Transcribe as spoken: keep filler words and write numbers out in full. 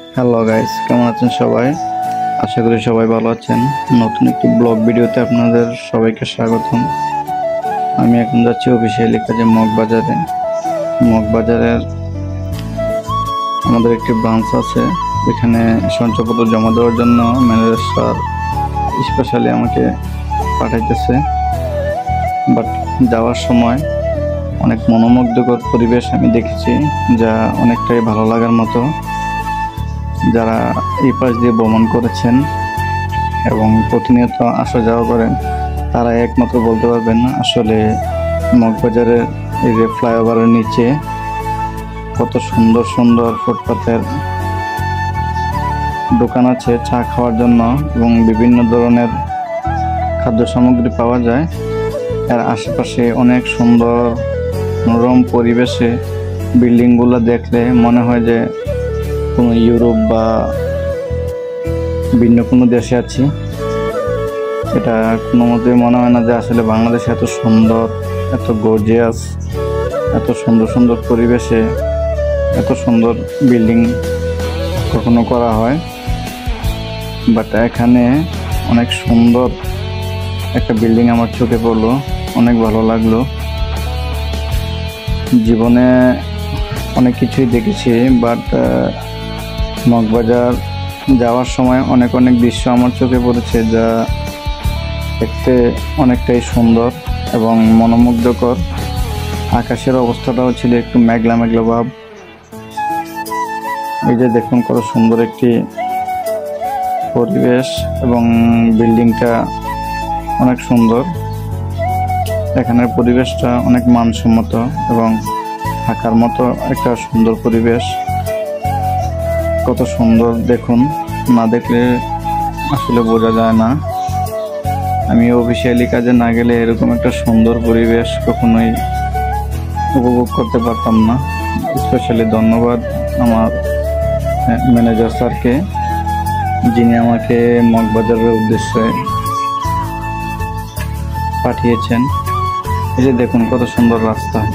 Hello guys, কেমন আছেন সবাই? আশা করি সবাই ভালো আছেন। নতুন একটি ব্লগ ভিডিওতে আপনাদের সবাইকে স্বাগতম। আমি এখন যাচ্ছি অফিসিয়ালি কাজে মগবাজারে। মগবাজারের আমাদের একটি ব্রাঞ্চ আছে, এখানে সঞ্চয়পত্র জমা দেওয়ার জন্য ম্যানেজার স্যার স্পেশালি আমাকে পাঠাইতেছে। বাট যাওয়ার সময় অনেক মনোমুগ্ধকর পরিবেশ আমি দেখেছি, যা অনেকটাই ভালো লাগার মতো। যারা এই পাশ দিয়ে ভ্রমণ করেছেন এবং প্রতিনিয়ত আসা যাওয়া করেন, তারা একমাত্র বলতে পারবেন আসলে মগবাজারের এই যে ফ্লাইওভারের নিচে কত সুন্দর সুন্দর ফুটপাতের দোকান আছে চা খাওয়ার জন্য, এবং বিভিন্ন ধরনের খাদ্য সামগ্রী পাওয়া যায়। এর আশেপাশে অনেক সুন্দর মনোরম পরিবেশে বিল্ডিংগুলো দেখলে মনে হয় যে কোনো ইউরোপ বা ভিন্ন কোনো দেশে আছি। এটা কোনো মতেই মনে হয় না যে আসলে বাংলাদেশ এত সুন্দর, এত গর্জিয়াস, এত সুন্দর সুন্দর পরিবেশে এত সুন্দর বিল্ডিং কখনো করা হয়। বাট এখানে অনেক সুন্দর একটা বিল্ডিং আমার চোখে পড়লো, অনেক ভালো লাগলো। জীবনে অনেক কিছুই দেখেছি, বাট মগবাজার যাওয়ার সময় অনেক অনেক দৃশ্য আমার চোখে পড়েছে, যা দেখতে অনেকটাই সুন্দর এবং মনোমুগ্ধকর। আকাশের অবস্থাটাও ছিল একটু মেঘলা মেঘলা ভাব। এই যে দেখুন কত সুন্দর একটি পরিবেশ, এবং বিল্ডিংটা অনেক সুন্দর। এখানের পরিবেশটা অনেক মানসম্মত এবং থাকার মতো একটা সুন্দর পরিবেশ। কত সুন্দর দেখুন, না দেখলে আসলে বোঝা যায় না। আমি অফিসিয়ালি কাজে না গেলে এরকম একটা সুন্দর পরিবেশ কখনোই উপভোগ করতে পারতাম না। স্পেশালি ধন্যবাদ আমার ম্যানেজার স্যারকে, যিনি আমাকে মগবাজারের উদ্দেশ্যে পাঠিয়েছেন। এই যে দেখুন কত সুন্দর রাস্তা।